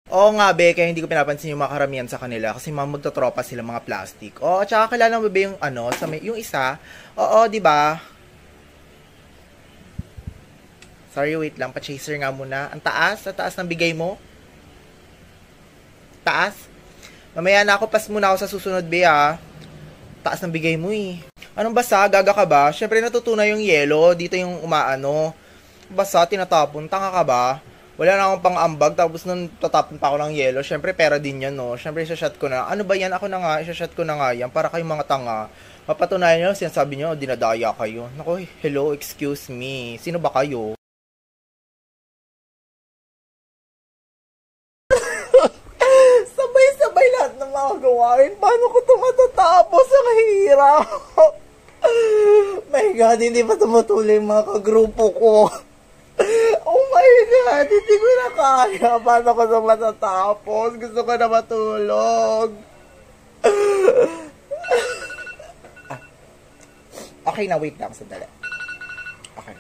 Oo nga, be, kaya hindi ko pinapansin yung mga karamihan sa kanila kasi mga magtotropa sila mga plastic. Oo, at saka kilala mo ba yung ano, sa may, yung isa? Oo, di ba? Sorry, wait lang, pa-chaser nga muna. Ang taas ng bigay mo. Taas. Mamaya na ako, pas muna ako sa susunod, be, ah. Taas ng bigay mo, eh. Anong basa? Gaga ka ba? Syempre natutunan yung yelo, dito yung umaano. Basa, tinatapon, tanga ka ba? Wala na akong pang-ambag, tapos nung tatapon pa ako ng yelo, syempre pera din yan, no? Syempre isa-shot ko na. Ano ba yan? Ako na nga, isa-shot ko na nga yan, para kayong mga tanga. Mapatunayan nyo, sinasabi nyo, dinadaya kayo. Naku, hello, excuse me. Sino ba kayo? Sabay-sabay lahat ng mga gawain. Paano ko ito matatapos? Ang hirap. My God, hindi pa tumutuloy yung mga kagrupo ko. Oh my God, hindi ko na kaya. Paano ko ito matatapos? Gusto ko na matulog. Okay na, wait lang. Sandali. Okay.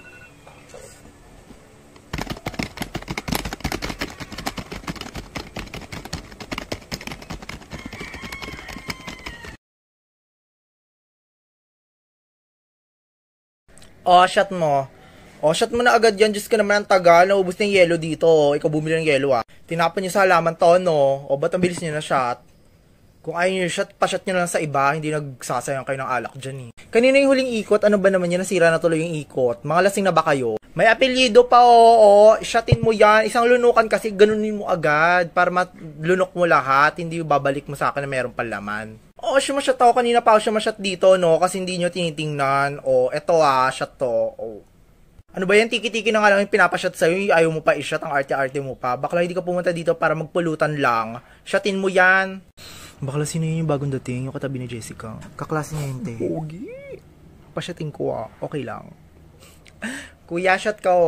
Oh, shot mo. Oh, shot mo na agad yan. Diyos ka naman ang tagal. Naubos na yung yelo dito. Ikaw bumili ng yelo, ah. Tinapon niyo sa halaman to, no? O, ba't ang bilis niyo na shot? Kung ayaw niyo shot, pa-shot niyo lang sa iba. Hindi nagsasayang kayo ng alak dyan, eh. Kanina yung huling ikot, ano ba naman yan? Nasira na tuloy yung ikot. Mga lasing na ba kayo? May apelyido pa, oo. Shotin mo yan. Isang lunukan kasi, ganunin mo agad. Para malunok mo lahat. Hindi babalik mo sa akin na meron pang laman. Oo, shot ako. Kanina pa ako shot dito, no? Kasi hindi nyo tinitingnan. O, eto shot to. O. Ano ba yan? Tiki-tiki na nga lang yung pinapashot sa'yo. Ayaw mo pa i-shot. Ang arte-arte mo pa. Bakla hindi ka pumunta dito para magpulutan lang. Shotin mo yan. Bakla sino yun yung bagong dating? Yung katabi ni Jessica. Kaklase niya yun, te. Pogi. Pashotin ko, okay lang. Kuya, shot ka,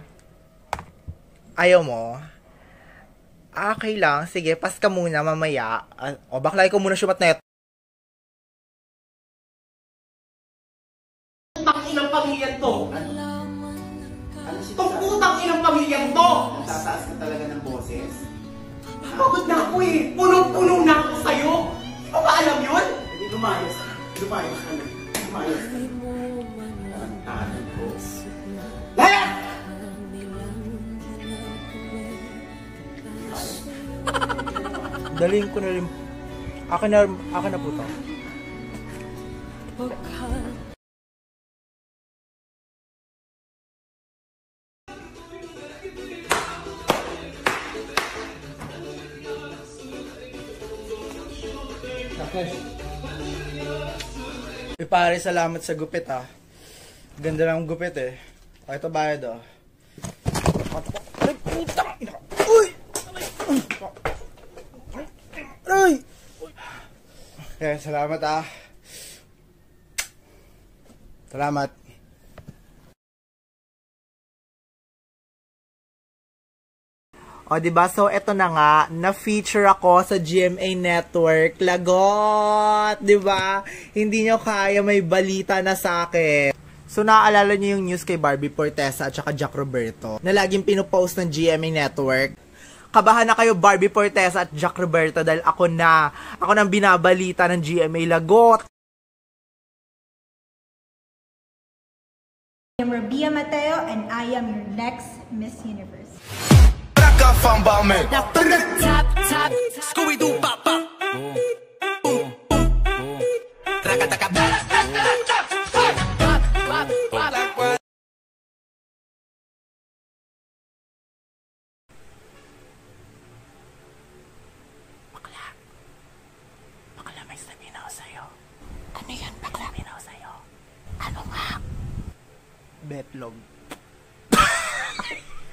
Ayaw mo? Okay lang. Sige, pass ka muna mamaya. O, bakla ikaw muna shumat na ito. Putang inang pamilyang to! Itong putang inang pamilyang to! Tataas ka talaga ng boses. Pagod na ako eh! Punong-puno na ako sa'yo! Di mo ba alam yun? Hindi, lumayos ka. Lumayos ka. Lumayos ka. Tarantahan ko. Lahat! Dalhin ko na rin. Akin na po to. Pare, salamat sa gupit, Ganda lang gupit, eh. Ito bayad, Ay, putang ina. Uy! Ay! Okay, salamat, Salamat. O, diba? So, eto na nga, na-feature ako sa GMA Network. Lagot! Diba? Hindi nyo kaya, may balita na sa akin. So, naaalala nyo yung news kay Barbie Fortesa at saka Jack Roberto na laging pinupost ng GMA Network. Kabahan na kayo, Barbie Fortesa at Jack Roberto, dahil ako nang binabalita ng GMA. Lagot! I am Rabia Mateo and I am your next Miss Universe. From Bowman. Now from the top, Scooby Doo pop pop. Boom, boom, boom, boom. Rakataka. Bakla, may sabihin ako sa'yo. Ano yan, bakla? Sabihin ako sa'yo. Ano nga? Betlog.